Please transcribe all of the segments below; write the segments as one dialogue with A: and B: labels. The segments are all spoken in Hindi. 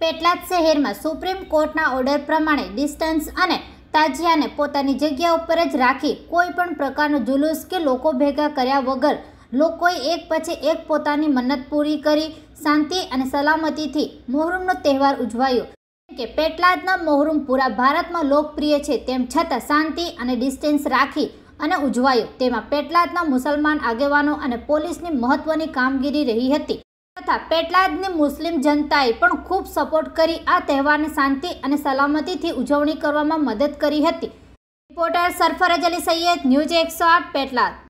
A: पेटलाद शहर में सुप्रीम कोर्टना ऑर्डर प्रमाणे डिस्टन्स अने ताजियाने पोतानी जग्या पर ज राखी कोईपण प्रकारनो जुलूस के लोको भेगा कर्या वगर लोकोए एक पछी एक पोतानी मन्नत पूरी करी शांति अने सलामतीथी मोहर्रमनो तहेवार उजवायो। के पेटलादना मोहर्रम पूरा भारत में लोकप्रिय है, तेम छतां शांति अने डिस्टन्स राखी अने उजवायो। तेमां पेटलादना मुसलमान आगेवानो अने पोलीसनी महत्वनी कामगीरी रही हती तथा पेटलादनी मुस्लिम जनताए पण खूब सपोर्ट करी आ तहेवारने शांति अने सलामतीथी उजवणी करवामां मदद करी हती। Reporter Sarfaraz Ali Syed, news 108 Petlad.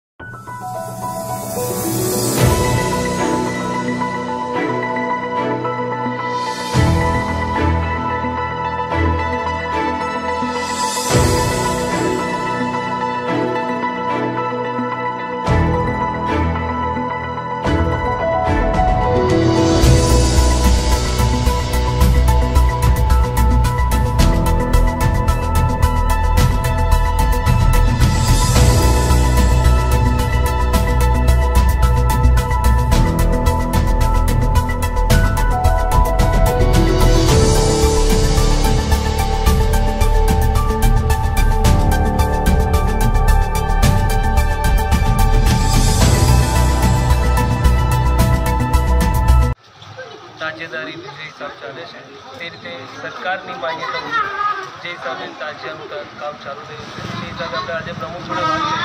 B: ताजियादारी जे हिसाब चाले छे ते रीते सरकारनी मान्यता मुजब जे हिसाबे ताजियानुं काम चालू रह्युं छे ते हिसाबे आपणे आज प्रमुख जोड़े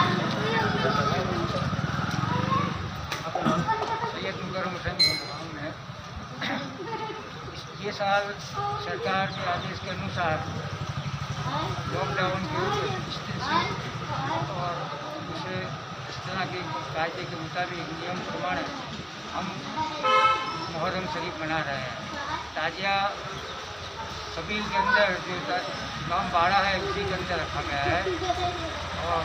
C: सैयद मुकर्रम हुसैन है। ये साल सरकार के आदेश के अनुसार लॉकडाउन के डिस्टेंसिंग और दूसरे इस तरह के कायदे के मुताबिक नियम प्रमाणे हम मुहर्रम शरीफ मना रहे हैं। ताजिया सबील के अंदर जो इमाम बाड़ा है उसी के अंदर रखा गया है और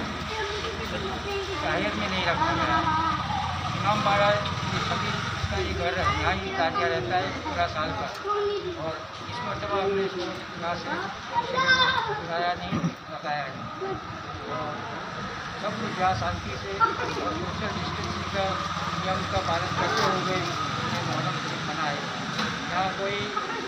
C: शाहिर में नहीं रखा गया है। इमाम बाड़ा ये सबील इसका ये घर है, यहाँ ही ताजिया रहता है पूरा साल का। और इस मरतबा हमने इसको यहाँ से किराया नहीं लगाया है और सब कुछ यहाँ शांति से और सोशल डिस्टेंसिंग का नियम का पालन करते हुए मुहर्रम शरीफ मनाए। यहाँ कोई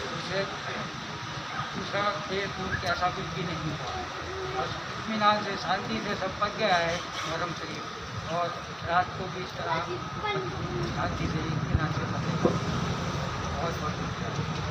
C: दूसरा खेल कूद ऐसा कुछ भी नहीं हुआ और इत्मीनान से शांति से सब पक गया है मुहर्रम शरीफ और रात को भी इस तरह शांति से इत्मीनान से पकेगा। बहुत बहुत शुक्रिया।